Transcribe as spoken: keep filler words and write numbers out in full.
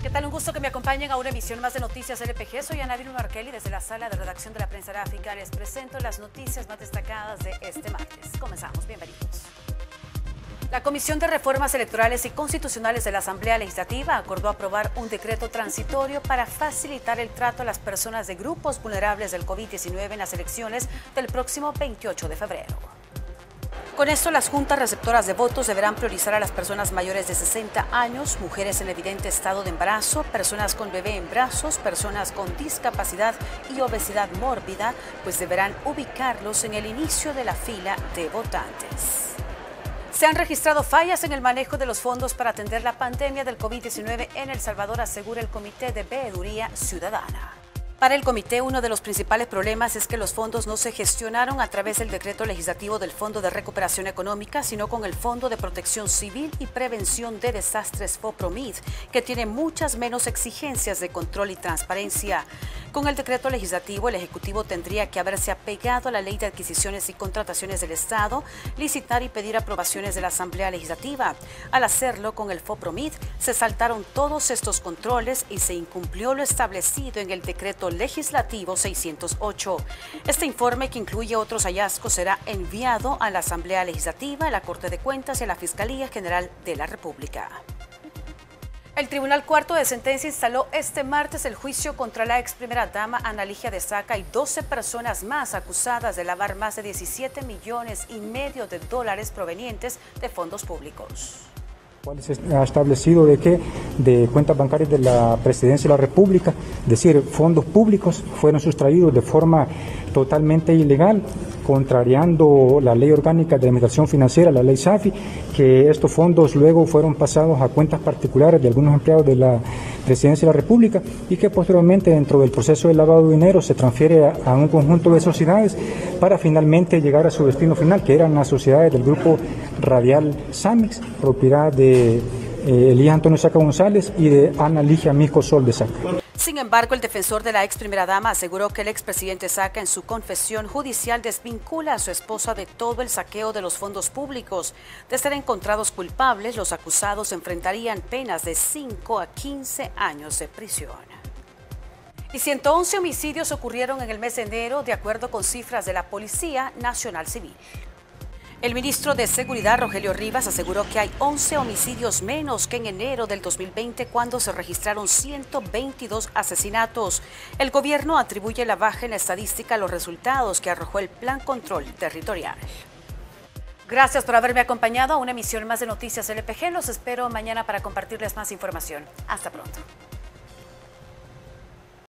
¿Qué tal? Un gusto que me acompañen a una emisión más de Noticias L P G. Soy Ana Vilma Markelly desde la sala de redacción de la prensa gráfica. Les presento las noticias más destacadas de este martes. Comenzamos. Bienvenidos. La Comisión de Reformas Electorales y Constitucionales de la Asamblea Legislativa acordó aprobar un decreto transitorio para facilitar el trato a las personas de grupos vulnerables del COVID diecinueve en las elecciones del próximo veintiocho de febrero. Con esto, las juntas receptoras de votos deberán priorizar a las personas mayores de sesenta años, mujeres en evidente estado de embarazo, personas con bebé en brazos, personas con discapacidad y obesidad mórbida, pues deberán ubicarlos en el inicio de la fila de votantes. Se han registrado fallas en el manejo de los fondos para atender la pandemia del COVID diecinueve en El Salvador, asegura el Comité de Veeduría Ciudadana. Para el comité, uno de los principales problemas es que los fondos no se gestionaron a través del decreto legislativo del Fondo de Recuperación Económica, sino con el Fondo de Protección Civil y Prevención de Desastres FOPROMID, que tiene muchas menos exigencias de control y transparencia. Con el decreto legislativo, el Ejecutivo tendría que haberse apegado a la Ley de Adquisiciones y Contrataciones del Estado, licitar y pedir aprobaciones de la Asamblea Legislativa. Al hacerlo con el FOPROMID, se saltaron todos estos controles y se incumplió lo establecido en el decreto legislativo seiscientos ocho. Este informe, que incluye otros hallazgos, será enviado a la Asamblea Legislativa, a la Corte de Cuentas y a la Fiscalía General de la República. El Tribunal Cuarto de Sentencia instaló este martes el juicio contra la ex primera dama Ana Ligia de Saca y doce personas más acusadas de lavar más de diecisiete millones y medio de dólares provenientes de fondos públicos. Se ha establecido de que de cuentas bancarias de la Presidencia de la República, es decir, fondos públicos, fueron sustraídos de forma totalmente ilegal, contrariando la Ley Orgánica de Administración Financiera, la Ley SAFI, que estos fondos luego fueron pasados a cuentas particulares de algunos empleados de la Presidencia de la República y que posteriormente, dentro del proceso de lavado de dinero, se transfiere a, a un conjunto de sociedades para finalmente llegar a su destino final, que eran las sociedades del grupo Radial Samix, propiedad de eh, Elías Antonio Saca González y de Ana Ligia Mico Sol de Saca. Sin embargo, el defensor de la ex primera dama aseguró que el expresidente Saca, en su confesión judicial, desvincula a su esposa de todo el saqueo de los fondos públicos. De ser encontrados culpables, los acusados enfrentarían penas de cinco a quince años de prisión. Y ciento once homicidios ocurrieron en el mes de enero, de acuerdo con cifras de la Policía Nacional Civil. El ministro de Seguridad, Rogelio Rivas, aseguró que hay once homicidios menos que en enero del dos mil veinte, cuando se registraron ciento veintidós asesinatos. El gobierno atribuye la baja en la estadística a los resultados que arrojó el Plan Control Territorial. Gracias por haberme acompañado a una emisión más de Noticias L P G. Los espero mañana para compartirles más información. Hasta pronto.